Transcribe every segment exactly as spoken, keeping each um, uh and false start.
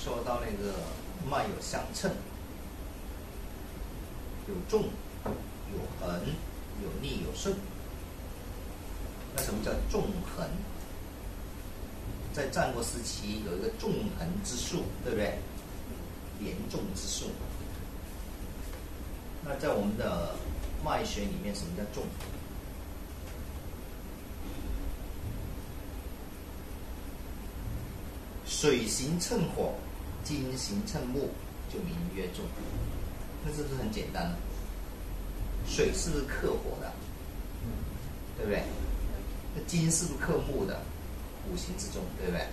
说到那个脉有相称，有纵，有横，有逆，有顺。那什么叫纵横？在战国时期有一个纵横之术，对不对？连纵之术。那在我们的脉学里面，什么叫纵？水行乘火，金行乘木，就名曰纵。那是不是很简单呢？水是不是克火的？对不对？那金是不是克木的？五行之中，对不对？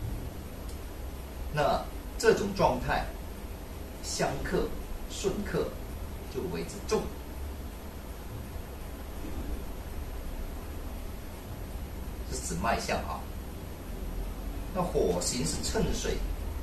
那这种状态相克、顺克，就为之纵。是指脉象啊。那火行是乘水，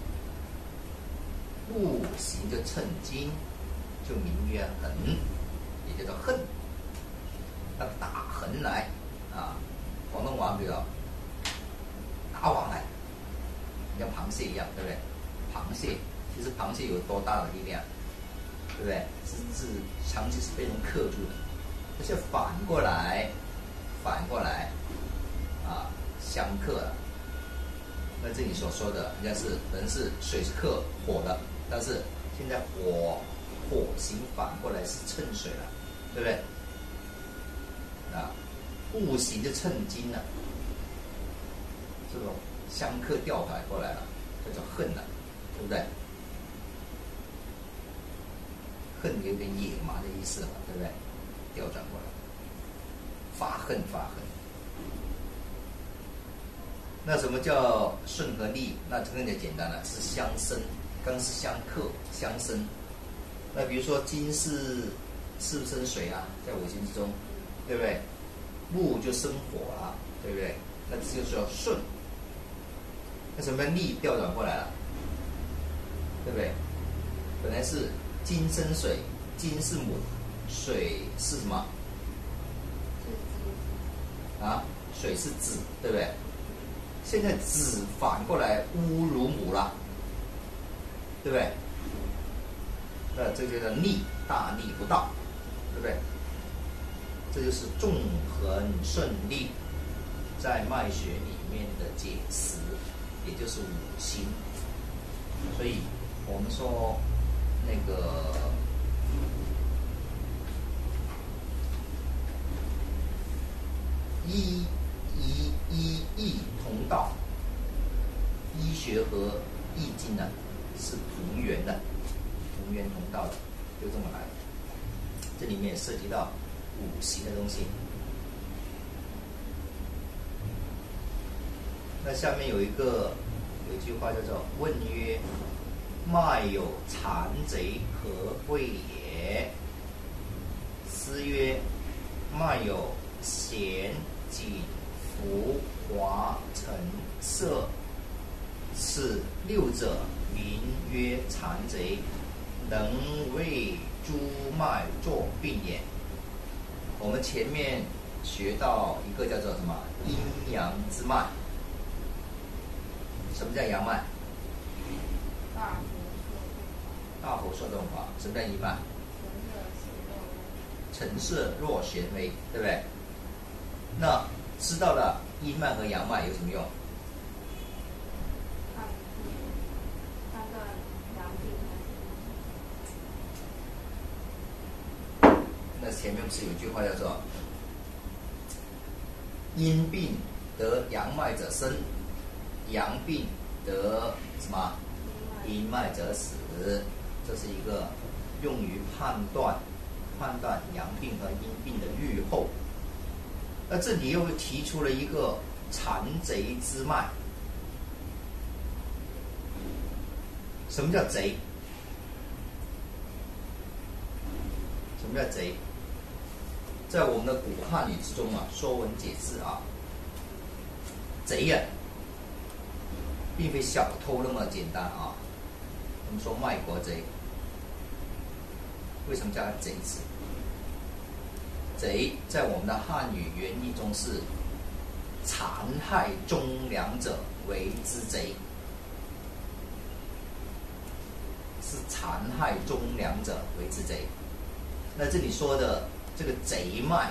木行就乘金，就名曰横，也叫做横。那打横来啊，广东话比较打往来，像螃蟹一样，对不对？螃蟹其实螃蟹有多大的力量，对不对？是是长期是被人克住的，而且反过来，反过来啊相克了。那这里所说的应该是人是水是克火的，但是现在火火行反过来是乘水了，对不对？啊，木行就乘金了，这种相克调反过来了，这叫恨了，对不对？恨有点野蛮的意思嘛，对不对？调转过来，发恨发恨。那什么叫顺和逆？那这更加简单了，是相生，刚是相克相生。那比如说金是是不是生水啊？在五行之中，对不对？木就生火啊，对不对？那这就是要顺。那什么叫逆？调转过来了，对不对？本来是金生水，金是母，水是什么？啊，水是子，对不对？现在子反过来侮辱母了，对不对？那这就叫逆，大逆不道，对不对？这就是纵横顺逆在脉学里面的解释，也就是五行。所以我们说那个医医医易同道，医学和易经呢是同源的，同源同道的，就这么来的。这里面也涉及到五行的东西。那下面有一个有一句话叫做“问曰：脉有残贼何谓也？”师曰：“脉有弦、紧、浮、滑、沉、涩，此六者名曰残贼，能为诸脉作病也。”我们前面学到一个叫做什么阴阳之脉。什么叫阳脉？大火烁动法。什么叫阴脉？沉涩若弦微，对不对？那知道了阴脉和阳脉有什么用？那前面不是有句话叫做“阴病得阳脉者生，阳病得什么阴脉者死”，这是一个用于判断判断阳病和阴病的预后。那这里又提出了一个残贼之脉。什么叫贼？什么叫贼？在我们的古汉语之中啊，《说文解字》啊，贼呀、啊，并非小偷那么简单啊。我们说卖国贼，为什么叫它贼字？贼在我们的汉语原意中是残害忠良者为之贼。 是残害忠良者为之贼。那这里说的这个贼脉，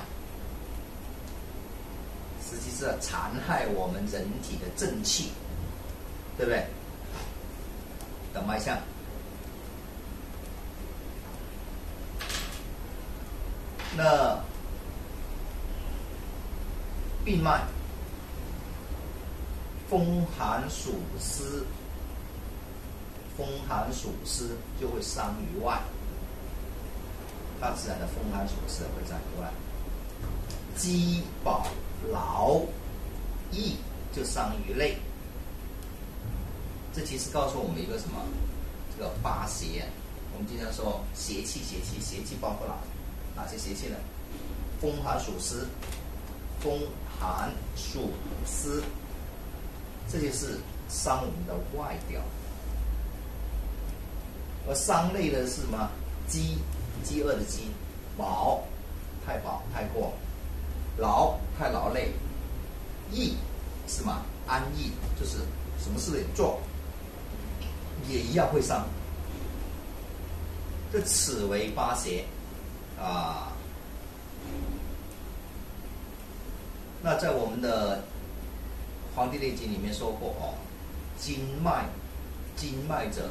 实际是残害我们人体的正气，对不对？的脉象。那病脉，风寒暑湿，风寒暑湿就会伤于外，大自然的风寒暑湿会在于外。饥饱劳逸就伤于内。这其实告诉我们一个什么？这个八邪，我们经常说邪气，邪气，邪气包括哪哪些邪气呢？风寒暑湿，风寒暑湿，这就是伤我们的外表。而伤内的是什么？饥，饥饿的饥；饱，太饱太过；劳，太劳累；逸，是什么？安逸，就是什么事也做，也一样会伤。这此为八邪啊。那在我们的《黄帝内经》里面说过哦，经脉，经脉者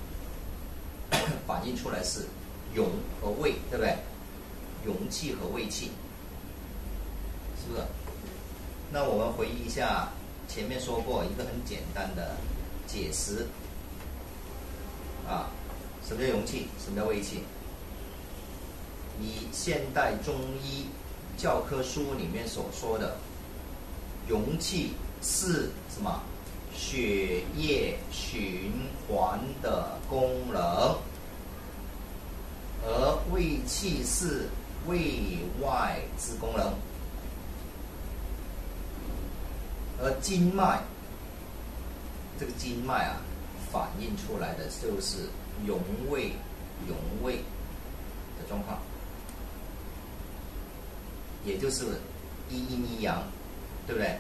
反映出来是阳和胃，对不对？阳气和胃气，是不是？那我们回忆一下前面说过一个很简单的解释啊，什么叫阳气？什么叫胃气？以现代中医教科书里面所说的，阳气是什么？血液循环的功能，而胃气是胃外之功能。而经脉，这个经脉啊，反映出来的就是阳胃、阳胃的状况，也就是一阴一阳，对不对？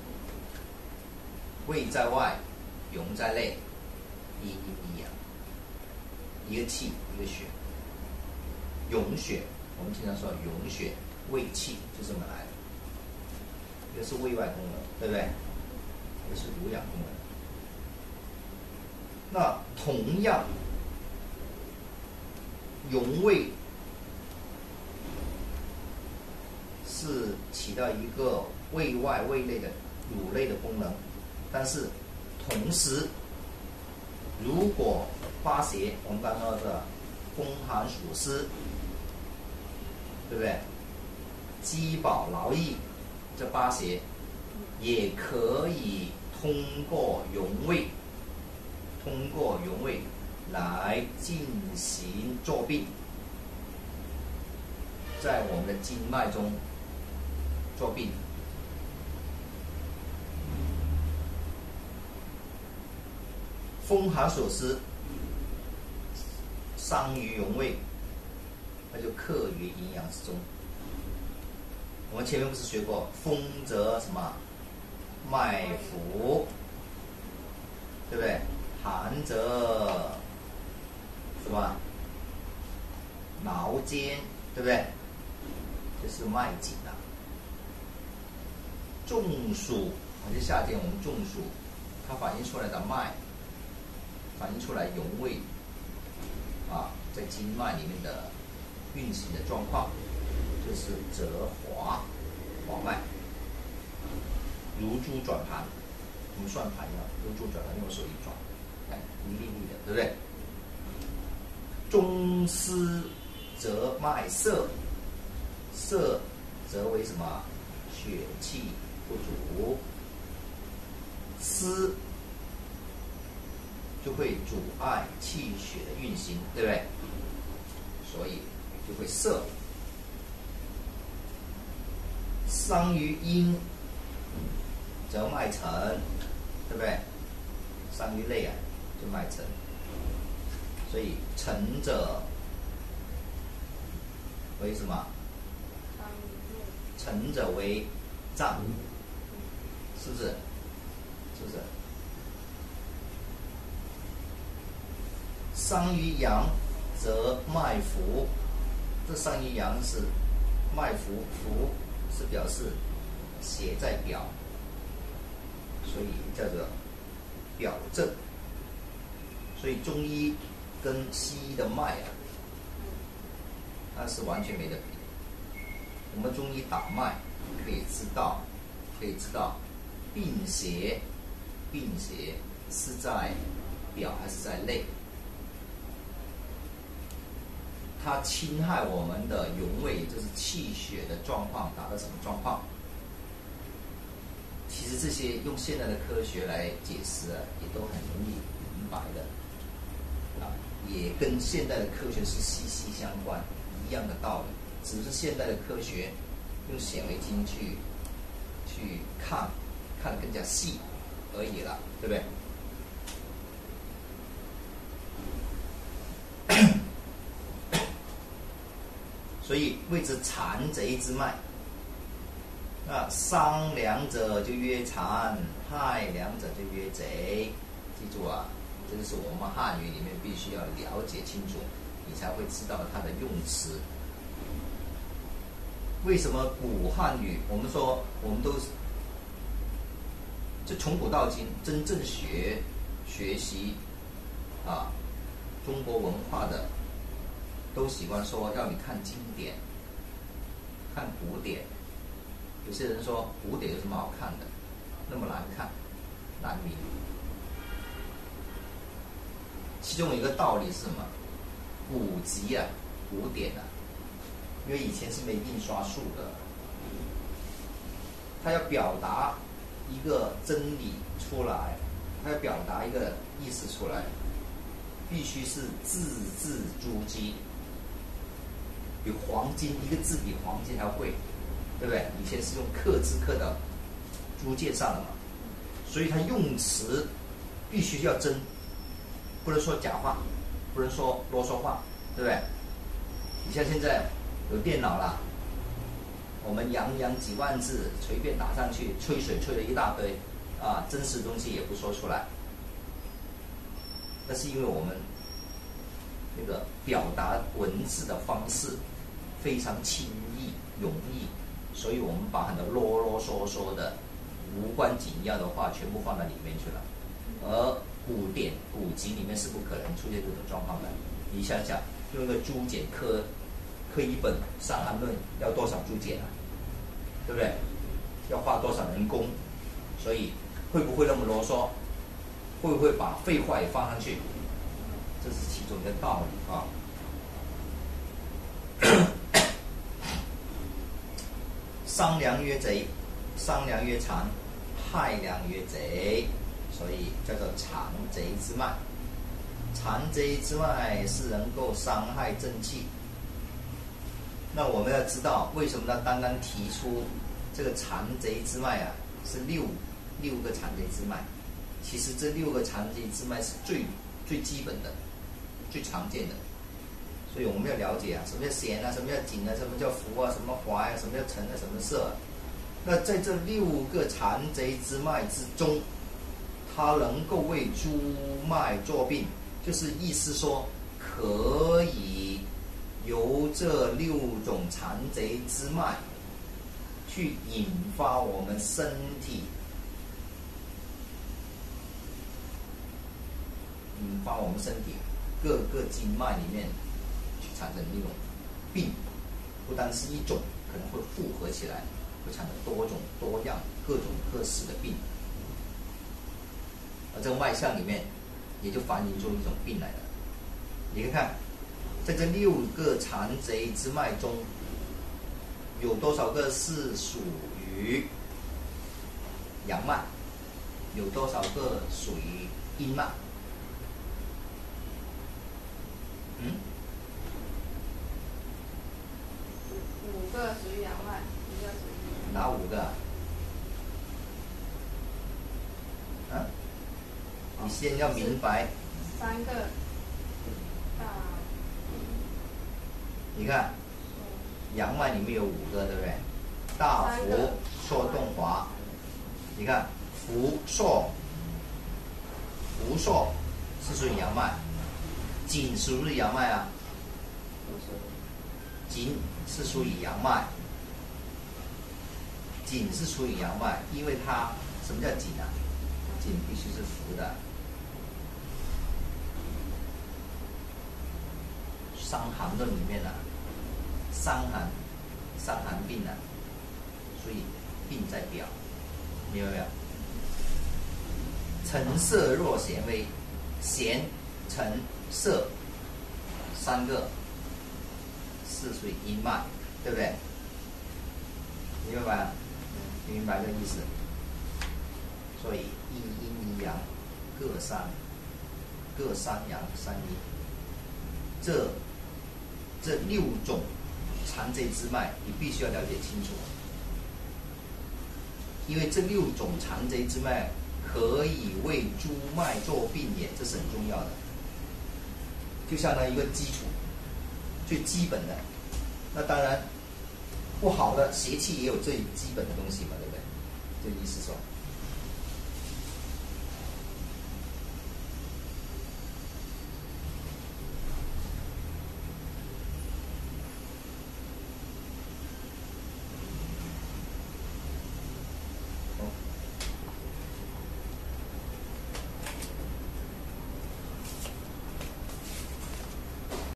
胃在外，阳在内，一阴一阳，一个气，一个血。阳血，我们经常说阳血，胃气就这么来的。一个是胃外功能，对不对？一个是濡养功能。那同样，阳胃是起到一个胃外、胃内的乳类的功能，但是同时，如果八邪，我们刚刚说的风寒暑湿，对不对？饥饱劳逸，这八邪也可以通过阳胃，通过阳胃来进行作病，在我们的经脉中作病。风寒暑湿伤于阳胃，那就克于营养之中。我们前面不是学过，风则什么？脉浮，对不对？寒则什么？劳肩，对不对？这是脉紧啊。中暑，而且夏天我们中暑，它反映出来的脉，反映出来阳胃啊，在经脉里面的运行的状况，就是则滑，滑脉，如珠转盘，我们算盘一样，如珠转盘，用手一转，哎，一粒粒的，对不对？中湿则脉涩，涩则为什么？血气不足，湿就会阻碍气血的运行，对不对？所以就会涩。伤于阴，则脉沉，对不对？伤于内啊，就脉沉。所以沉者为什么？沉者为脏，是不是？是不是？ 伤于阳，则脉浮。这伤于阳是脉浮，浮是表示邪在表，所以叫做表症。所以中医跟西医的脉啊，那是完全没得比。我们中医打脉可以知道，可以知道病邪，病邪是在表还是在内？它侵害我们的营卫，也就是气血的状况达到什么状况？其实这些用现在的科学来解释啊，也都很容易明白的，啊，也跟现代的科学是息息相关，一样的道理。只是现代的科学用显微镜去去看，看得更加细而已了，对不对？所以谓之残贼之脉。那伤良者就曰残，害良者就曰贼。记住啊，这个是我们汉语里面必须要了解清楚，你才会知道它的用词。为什么古汉语我们说我们都是就从古到今真正学学习啊中国文化的，都喜欢说要你看经典，看古典。有些人说古典有什么好看的，那么难看难明。其中有一个道理是什么？古籍啊，古典啊，因为以前是没印刷术的，它要表达一个真理出来，它要表达一个意思出来，必须是字字珠玑，比黄金一个字比黄金还要贵，对不对？以前是用刻字刻到珠玑上的嘛，所以它用词必须要真，不能说假话，不能说啰嗦话，对不对？你像现在有电脑啦，我们洋洋几万字随便打上去，吹水吹了一大堆，啊，真实东西也不说出来。那是因为我们那个表达文字的方式非常轻易容易，所以我们把很多啰啰嗦嗦的无关紧要的话全部放在里面去了。而古典古籍里面是不可能出现这种状况的。你想想，用一个竹简刻刻一本《伤寒论》要多少竹简啊？对不对？要花多少人工？所以会不会那么啰嗦？会不会把废话也放上去？这是其中一个道理啊。伤良曰贼，伤良曰残，害良曰贼，所以叫做残贼之脉。残贼之脉是能够伤害正气。那我们要知道，为什么他刚刚提出这个残贼之脉啊，是六六个残贼之脉。其实这六个残贼之脉是最最基本的、最常见的。所以我们要了解啊，什么叫弦啊，什么叫紧啊，什么叫浮啊，什么滑啊，什么叫沉啊，什么色啊。那在这六个残贼之脉之中，它能够为诸脉作病，就是意思说可以由这六种残贼之脉去引发我们身体，引发我们身体各个经脉里面去产生一种病，不单是一种，可能会复合起来，会产生多种多样、各种各式的病。而这个脉象里面也就反映出一种病来了。你看看，在这六个残贼之脉中，有多少个是属于阳脉？有多少个属于阴脉？嗯？ 五个属于阳脉，一个属于阴脉。 哪五个？啊？你先要明白。 三个大。 你看，阳脉里面有五个，对不对？大浮、硕、动、华。你看，浮、硕、浮、硕是属于阳脉， 颈属不是阳脉啊？ 不是。 颈是属于阳脉，颈是属于阳脉，因为它什么叫颈啊？颈必须是浮的。《伤寒论》里面啊，伤寒，伤寒病啊，所以病在表，明白没有？沉色若咸微，咸、沉、色三个是属于阴脉，对不对？明白吗？明白这个意思。所以一阴一阳各三，各三阳三阴。这这六种藏贼之脉，你必须要了解清楚，因为这六种藏贼之脉可以为诸脉做病眼，这是很重要的，就相当于一个基础，最基本的。那当然，不好的邪气也有最基本的东西嘛，对不对？这意思说。